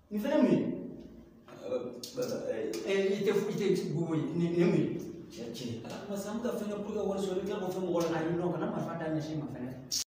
Ni fɛnɛ mun ye? I tɛ bugu ye, ni mun ye? Cɛ, ala ma san ka fɛn kɛ pour que wari sɔrɔ i bɛ tila k'o fɛn mɔgɔ la. Ayi non kana marifa da ɲɛsin ma fɛnɛ.